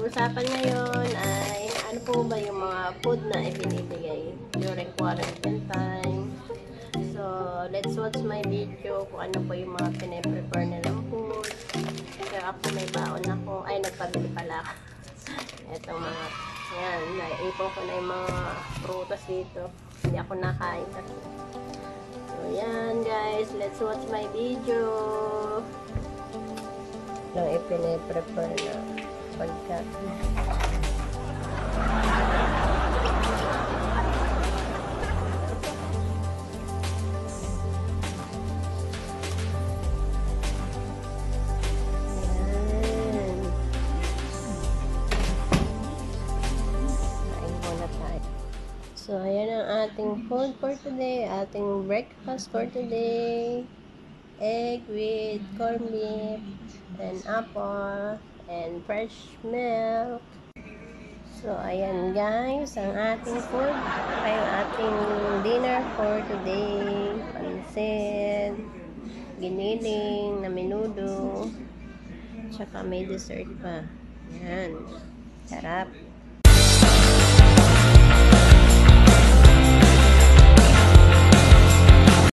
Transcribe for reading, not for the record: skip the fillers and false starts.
usapan ngayon ay ano po ba yung mga food na ibinibigay during quarantine time. So, let's watch my video kung ano po yung mga pine-prepare nilang food. Kaya ako may baon ako. Ay, nagpabili pala ako. Itong mga, yan, naipon ko na yung mga prutas dito. Hindi ako nakain kasi. So, yan guys, let's watch my video. Nang ipine-prepare na pagkain. So, ayan ang ating food for today. Ating breakfast for today. Egg with corned beef and apple and fresh milk. So, ayan guys, ang ating food ay ang ating dinner for today. Pansit, giniling na menudo, tsaka may dessert pa. Ayan, sarap.